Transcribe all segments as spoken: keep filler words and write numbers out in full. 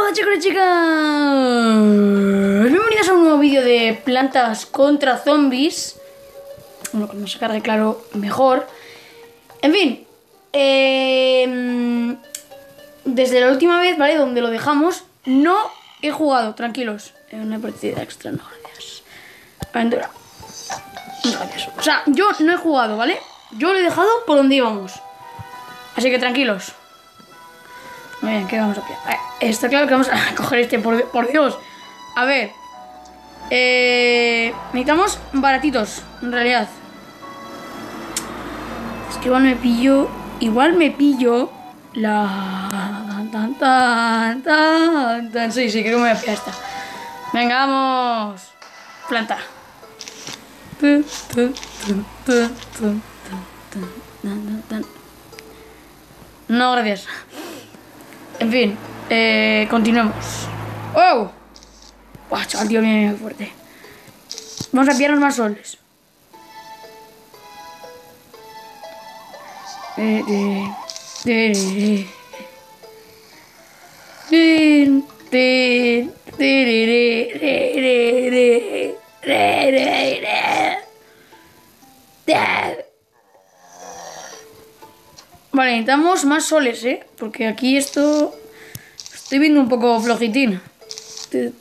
Hola chicos y chicas, bienvenidos a un nuevo vídeo de plantas contra zombies. Bueno, cuando se cargue claro, mejor. En fin, eh, desde la última vez, ¿vale? Donde lo dejamos, no he jugado, tranquilos. En una partida extra, no, gracias. Aventura. No, gracias. O sea, yo no he jugado, ¿vale? Yo lo he dejado por donde íbamos. Así que tranquilos. Muy bien, ¿qué vamos a pillar? Está claro que vamos a coger este, por, por Dios. A ver. Eh, necesitamos baratitos, en realidad. Es que igual me pillo... Igual me pillo la... Tan, tan, tan, tan. Sí, sí, creo que me voy a pillar esta. Venga, vamos. Planta. No, gracias. En fin, eh, continuemos. ¡Oh! ¡Buah, chaval, tío, viene muy fuerte! Vamos a pillarnos más soles. Eh, eh, eh, eh, eh, Vale, necesitamos más soles, ¿eh? Porque aquí esto... Estoy viendo un poco flojitín. Pero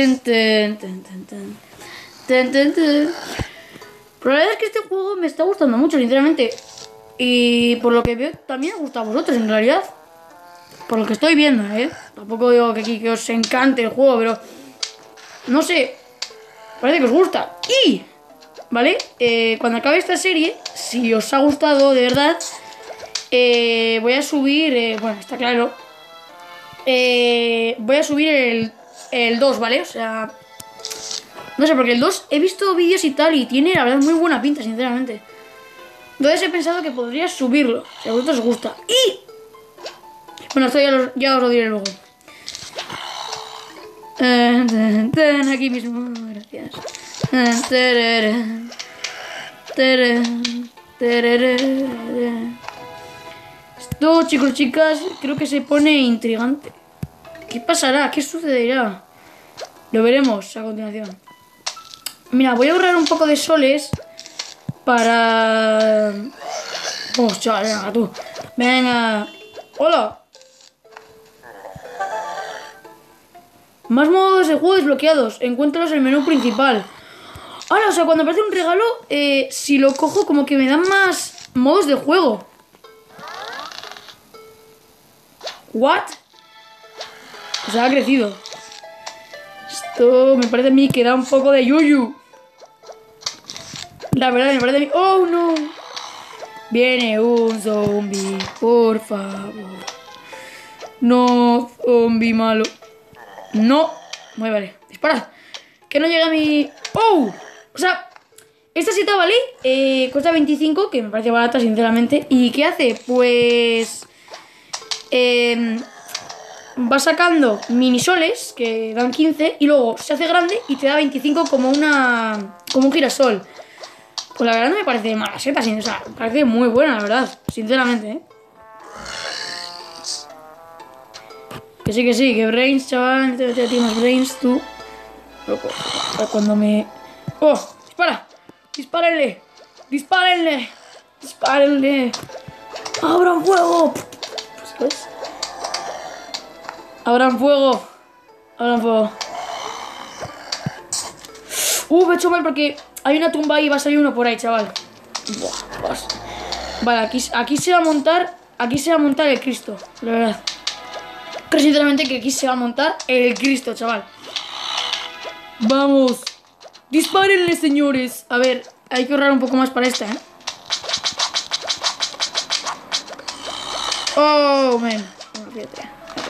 la verdad es que este juego me está gustando mucho, sinceramente. Y por lo que veo, también os gusta a vosotros, en realidad. Por lo que estoy viendo, ¿eh? Tampoco digo que aquí que os encante el juego, pero... No sé. Parece que os gusta. Y... ¿Vale? Eh, cuando acabe esta serie, si os ha gustado de verdad... Eh, voy a subir... Eh, bueno, está claro... Eh, voy a subir el, el dos, ¿vale? O sea... No sé, porque el dos he visto vídeos y tal y tiene, la verdad, muy buena pinta, sinceramente. Entonces he pensado que podría subirlo, si a vosotros os gusta. Y... Bueno, esto ya, lo, ya os lo diré luego. Aquí mismo, gracias. Esto, chicos, chicas, creo que se pone intrigante. ¿Qué pasará? ¿Qué sucederá? Lo veremos a continuación. Mira, voy a ahorrar un poco de soles para... Oh, chaval, venga, tú. Venga. Hola. Más modos de juego desbloqueados. Encuéntralos en el menú principal. Ahora, o sea, cuando aparece un regalo, eh, si lo cojo, como que me dan más modos de juego. ¿What? O sea, ha crecido. Esto me parece a mí que da un poco de yuyu. La verdad, me parece a mí... ¡Oh, no! Viene un zombie, por favor. No, zombie malo. No. Muy vale. Dispara. Que no llega a mi... ¡Oh! O sea, esta seta, ¿vale? Eh, cuesta veinticinco, que me parece barata, sinceramente. ¿Y qué hace? Pues... Eh... Va sacando minisoles que dan quince y luego se hace grande y te da veinticinco como una como un girasol. Pues la verdad no me parece mala seta, o sea, me parece muy buena, la verdad, sinceramente, ¿eh? Que sí, que sí, que brains, chaval, te tienes más brains, tú. Loco, cuando me... ¡Oh! ¡Dispara! ¡Dispárenle! ¡Dispárenle! ¡Dispárenle! ¡Abran fuego! ¿Sabes? Abran fuego. Abran fuego. Uh, me he hecho mal porque hay una tumba ahí y va a salir uno por ahí, chaval. Buah, vas. Vale, aquí, aquí se va a montar. Aquí se va a montar el Cristo, la verdad. Creo sinceramente que aquí se va a montar el Cristo, chaval. Vamos. Dispárenle, señores. A ver, hay que ahorrar un poco más para esta, ¿eh? Oh, man. Bueno, fíjate.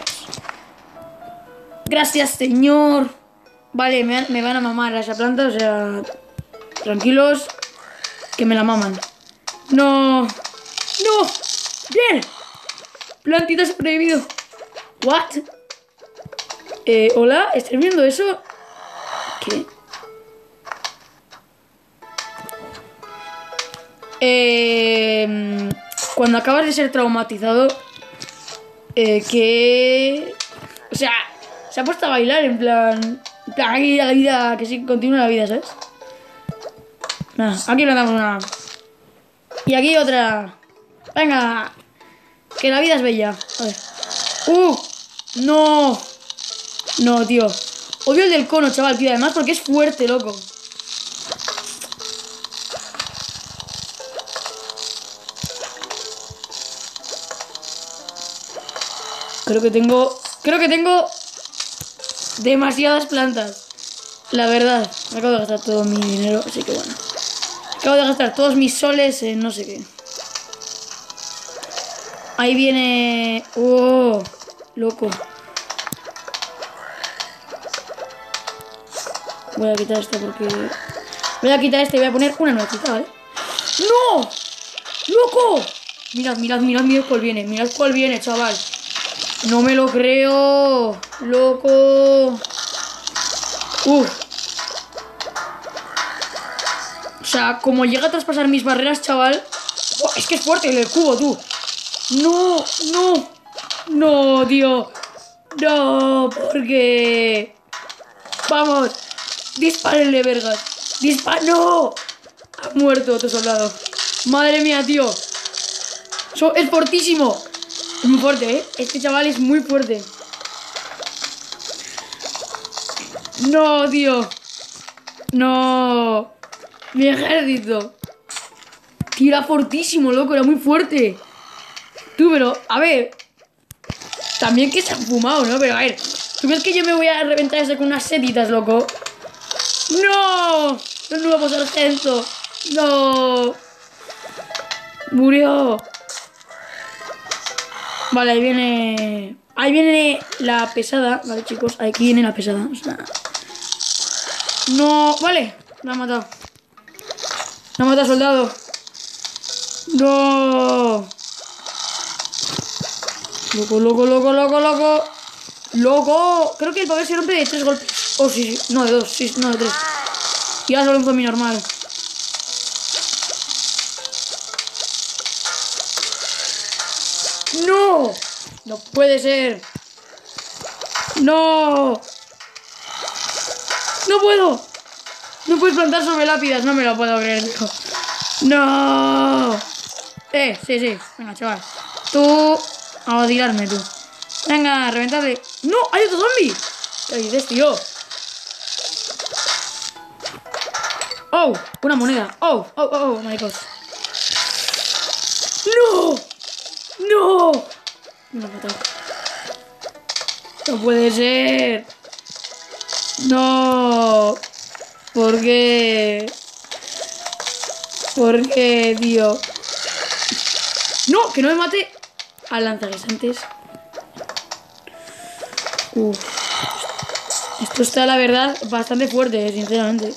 Gracias, señor. Vale, me, me van a mamar a esa planta, o sea... Tranquilos, que me la maman. No. No. Bien. Plantita sobrevivido. What? Eh, hola, ¿estás viendo eso? ¿Qué? Eh, cuando acabas de ser traumatizado... Eh, que... O sea... Se ha puesto a bailar en plan... En plan, aquí la vida... Que sí, continúa la vida, ¿sabes? Nada, aquí le damos una... Y aquí otra... Venga. Que la vida es bella. A ver. ¡Uh! ¡No! No, tío. Odio el del cono, chaval, tío. Además porque es fuerte, loco. Creo que tengo... Creo que tengo... demasiadas plantas. La verdad. Me acabo de gastar todo mi dinero, así que bueno. Acabo de gastar todos mis soles en no sé qué. Ahí viene... ¡Oh! Loco. Voy a quitar esta porque... Voy a quitar este y voy a poner una nuevecita, ¿vale? ¡No! ¡Loco! Mirad, mirad, mirad, mirad cuál viene. Mirad cuál viene, chaval. No me lo creo. Loco. Uf. O sea, como llega a traspasar mis barreras, chaval. Oh, es que es fuerte el cubo, tú. No, no. No, tío. No, porque... Vamos. Dispárenle, vergas. Dispar... ¡No! Ha muerto otro soldado. Madre mía, tío. So, es fortísimo. Es muy fuerte, ¿eh? Este chaval es muy fuerte. No, tío. No. Mi ejército. Tío, era fortísimo, loco. Era muy fuerte. Tú, pero, a ver. También que se han fumado, ¿no? Pero, a ver. ¿Tú crees que yo me voy a reventar ese con unas setitas, loco? ¡No! El nuevo sargento. ¡No! Murió. Vale, ahí viene... Ahí viene la pesada. Vale, chicos, aquí viene la pesada. O sea... No... Vale, la ha matado. La ha matado, soldado. No. Loco, loco, loco, loco, loco. ¡Loco! Creo que el poder se rompe de tres golpes. Oh, sí, sí. No, de dos. Sí, no, de tres. Y ahora solo un zombie normal. ¡No! No puede ser. ¡No! ¡No puedo! No puedes plantar sobre lápidas. No me lo puedo creer, tío. ¡No! Eh, sí, sí. Venga, chaval. Tú... A tirarme, tú. Venga, reventadle. ¡No! ¡Hay otro zombie! ¿Qué dices, tío? ¡Oh! Una moneda. ¡Oh! ¡Oh! ¡Oh! ¡Oh! My God. ¡No! ¡No! Me lo he matado. ¡No puede ser! ¡No! ¿Por qué? ¿Por qué, tío? ¡No! ¡Que no me mate! Al lanzaguisantes. Uf. Esto está, la verdad, bastante fuerte, sinceramente.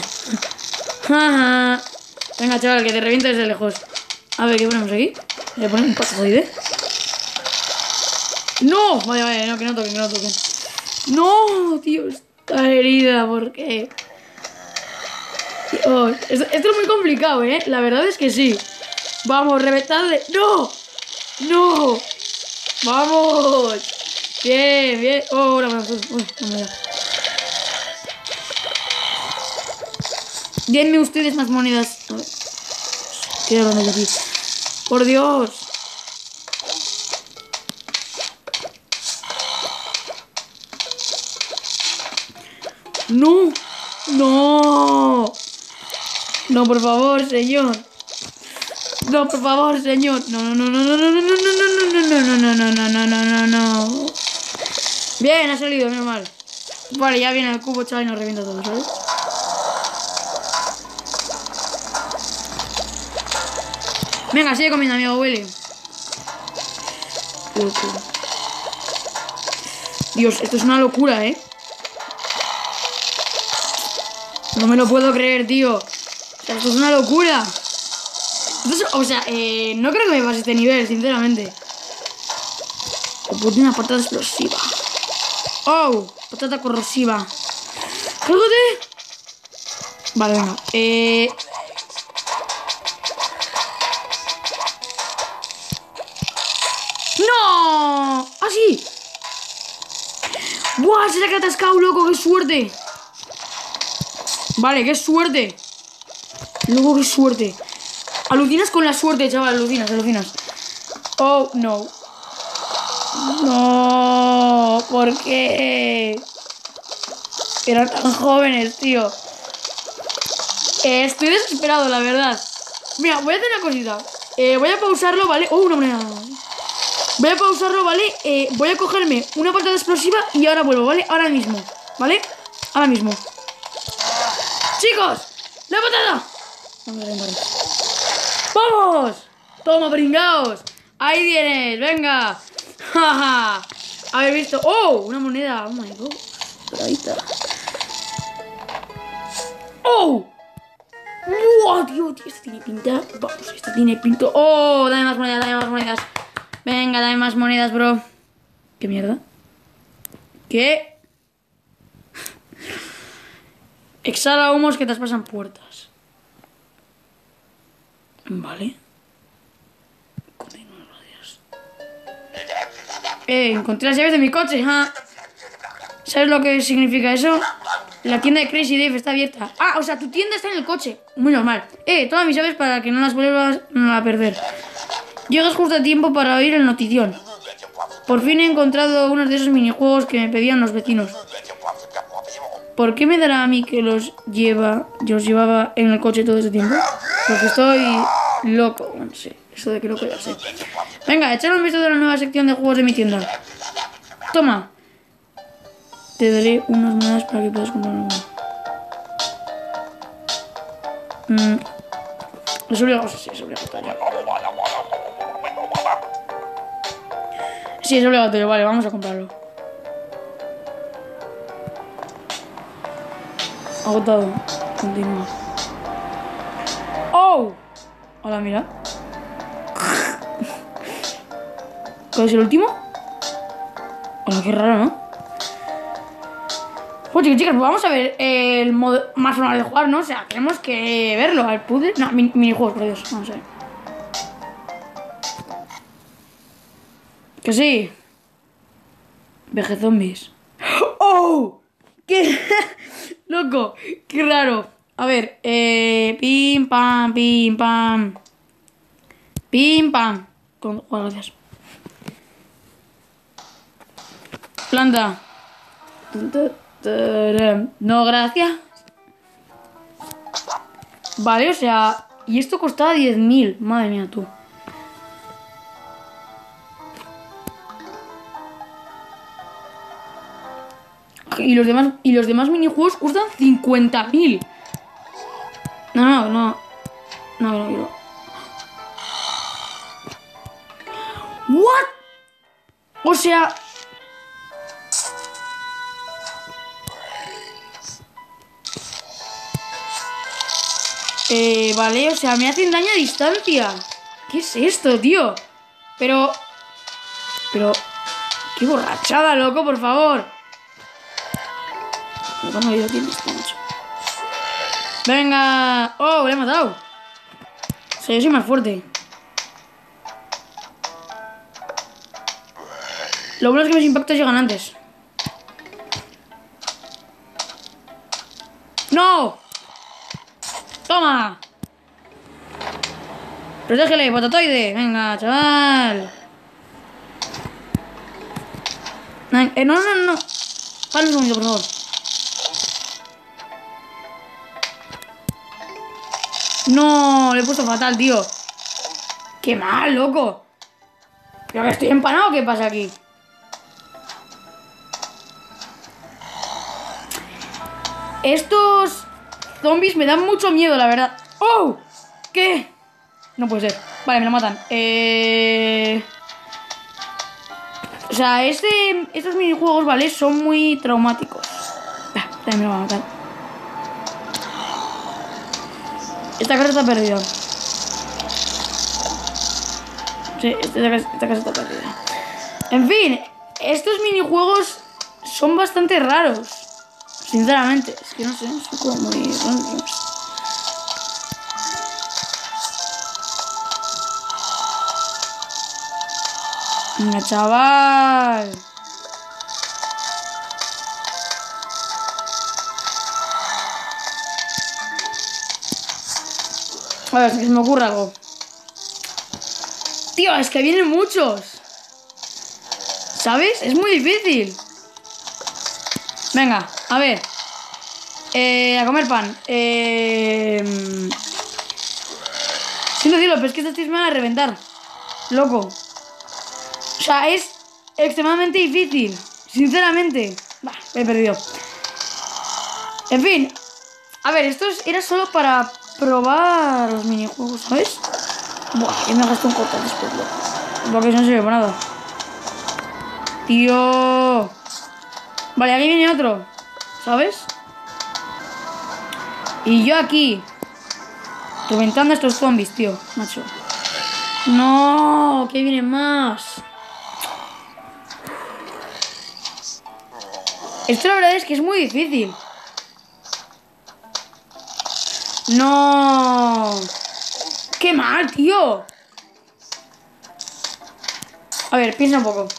Venga, chaval, que te revienta desde lejos. A ver, ¿qué ponemos aquí? Voy a poner un pasoide. ¡No! Vale, vale, no, que no toquen, que no toquen. ¡No! Tío, está herida, ¿por qué? Dios, esto, esto es muy complicado, ¿eh? La verdad es que sí. Vamos, reventadle. ¡No! ¡No! ¡Vamos! Bien, bien. Oh, no me da. Uy, no me da. Denme ustedes más monedas. A ver. ¿Qué hago de aquí? ¡Por Dios! ¡No! ¡No! No, por favor, señor. No, por favor, señor. No, no, no, no, no, no, no, no, no, no, no, no, no, no, no, no, no, no. Bien, ha salido, menos mal. Vale, ya viene el cubo, chaval, y nos revienta todo, ¿sabes? Venga, sigue comiendo, amigo, huele. Dios, esto es una locura, ¿eh? No me lo puedo creer, tío. O sea, esto es una locura. Entonces, o sea, eh, no creo que me pase este nivel, sinceramente. Una patata explosiva. Oh, patata corrosiva. ¡Cárgate! Vale, venga. Eh... ¡No! ¡Ah, sí! ¡Buah! Se le ha atascado, loco. ¡Qué suerte! Vale, qué suerte. Loco, qué suerte. Alucinas con la suerte, chaval. Alucinas, alucinas. Oh, no. No. ¿Por qué? Eran tan jóvenes, tío. Eh, estoy desesperado, la verdad. Mira, voy a hacer una cosita. Eh, voy a pausarlo, ¿vale? Oh, una moneda. Voy a pausarlo, ¿vale? Eh, voy a cogerme una patada explosiva y ahora vuelvo, ¿vale? Ahora mismo, ¿vale? Ahora mismo. ¡Chicos! ¡La patada! ¡Vamos! ¡Toma, pringaos! ¡Ahí tienes! ¡Venga! ¡Ja! ¿Habéis visto? ¡Oh! Una moneda. ¡Oh, my God! Doradita. ¡Oh! ¡Wow, tío! Tío, esto tiene pinta. Vamos, esto tiene pinta. ¡Oh! Dame más monedas, dame más monedas. Venga, dame más monedas, bro. ¿Qué mierda? ¿Qué? Exhala humos que traspasan puertas. Vale. Continúa, gracias. Eh, encontré las llaves de mi coche, ¿ja? ¿Sabes lo que significa eso? La tienda de Crazy Dave está abierta. Ah, o sea, tu tienda está en el coche. Muy normal. Eh, toma mis llaves para que no las vuelvas a perder. Llegas justo a tiempo para oír el notición. Por fin he encontrado unos de esos minijuegos que me pedían los vecinos. ¿Por qué me dará a mí que los lleva, yo los llevaba en el coche todo ese tiempo? Porque estoy loco. Bueno, sí, eso de que loco ya sé. Venga, echar un vistazo a la nueva sección de juegos de mi tienda. Toma. Te daré unas monedas para que puedas comprar uno. Mm. Es obligado, sí, es obligatorio. Sí, es obligatorio, vale, vamos a comprarlo. Agotado. Continúa. ¡Oh! Hola, mira. ¿Cuál es el último? Hola, qué raro, ¿no? Pues chicos, chicas, pues vamos a ver el modo más normal de jugar, ¿no? O sea, tenemos que verlo. Al puzzle. No, min minijuegos, por Dios. Vamos a ver. Que sí. Veje zombies. ¡Oh! ¡Qué! Loco, qué raro. A ver, eh. Pim pam, pim pam. Pim pam. Con... Oh, gracias. Planta. No, gracias. Vale, o sea. Y esto costaba diez mil. Madre mía, tú. Y los demás, y los demás minijuegos cuestan cincuenta mil. No, no, no. No, no quiero. ¿What? O sea. Eh, vale, o sea, me hacen daño a distancia. ¿Qué es esto, tío? Pero... Pero... ¡Qué borrachada, loco, por favor! ¿Cuánta vida tiene este macho? ¡Venga! ¡Oh, le he matado! O sea, yo soy más fuerte. Lo bueno es que mis impactos llegan antes. ¡No! ¡Toma! ¡Protégele, patatoide! Venga, chaval. Eh, no, no, no, no. Para un segundo, por favor. No, le he puesto fatal, tío. ¡Qué mal, loco! ¿Pero que estoy empanado o qué pasa aquí? Estos zombies me dan mucho miedo, la verdad. ¡Oh! ¿Qué? No puede ser. Vale, me lo matan. Eh... O sea, este, estos minijuegos, ¿vale? Son muy traumáticos. Ah, también me lo va a matar. Esta casa está perdida. Sí, esta casa, esta casa está perdida. En fin, estos minijuegos son bastante raros. Sinceramente, es que no sé, son como muy raros. Venga, chaval. A ver, si se me ocurre algo. Tío, es que vienen muchos. ¿Sabes? Es muy difícil. Venga, a ver. Eh, a comer pan. Eh... Sin decirlo, pero es que estos tíos me van a reventar. Loco. O sea, es extremadamente difícil. Sinceramente. Bah, me he perdido. En fin. A ver, esto era solo para probar los minijuegos, ¿sabes? Buah, que me gasto un corto después, loco. Porque eso no sirve para nada. Tío. Vale, aquí viene otro. ¿Sabes? Y yo aquí reventando a estos zombies, tío, macho. No, que vienen más. Esto la verdad es que es muy difícil. No. Qué mal, tío. A ver, piensa un poco.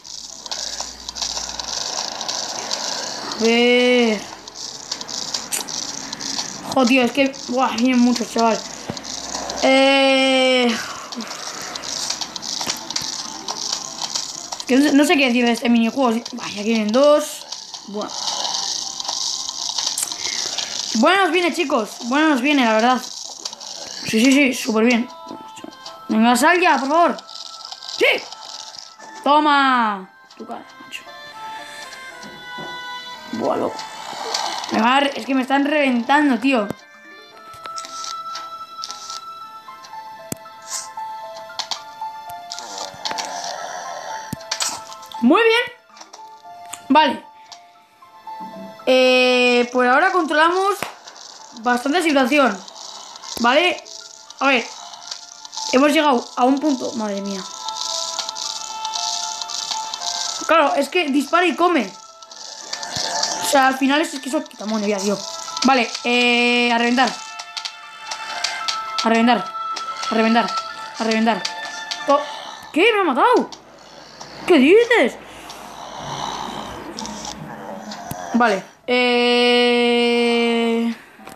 A ver. Joder, tío, es que... Buah, vienen muchos, chaval. Eh... Es que no sé, no sé qué decir de este minijuego. Vaya, aquí vienen dos. Buah. Bueno nos viene, chicos. Bueno nos viene, la verdad. Sí, sí, sí, súper bien. Venga, sal ya, por favor. ¡Sí! Toma. Tu cara, macho. Buah, loco. Me va a... Es que me están reventando, tío. Muy bien. Vale. Eh, pues ahora controlamos bastante situación. Vale. A ver. Hemos llegado a un punto. Madre mía. Claro, es que dispara y come. O sea, al final es que eso quita mono ya, tío. Vale, eh, a reventar. A reventar. A reventar. A reventar. Oh, ¿qué? ¿Me ha matado? ¿Qué dices? Vale. Eh...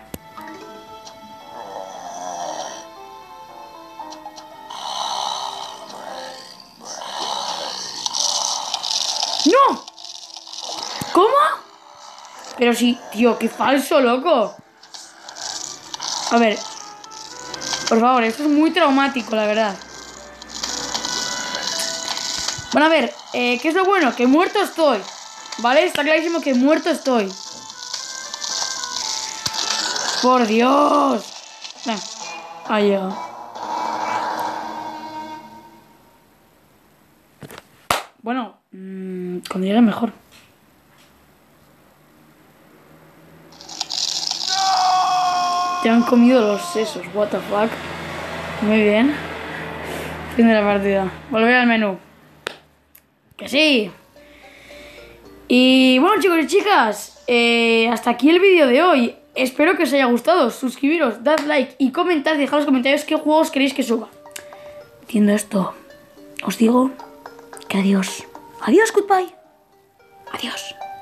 ¡No! ¿Cómo? Pero sí, tío, qué falso, loco. A ver. Por favor, esto es muy traumático, la verdad. Bueno, a ver, eh, ¿qué es lo bueno? Que muerto estoy. ¿Vale? Está clarísimo que muerto estoy. ¡Por Dios! Ven. Ahí llega. Bueno, mmm, cuando llegue mejor. Te han comido los sesos, what the fuck. Muy bien. Fin de la partida. Volver al menú. Que sí. Y bueno, chicos y chicas, eh, hasta aquí el vídeo de hoy. Espero que os haya gustado. Suscribiros, dad like y comentad, dejad en los comentarios qué juegos queréis que suba. Diciendo esto, os digo que adiós. Adiós, goodbye. Adiós.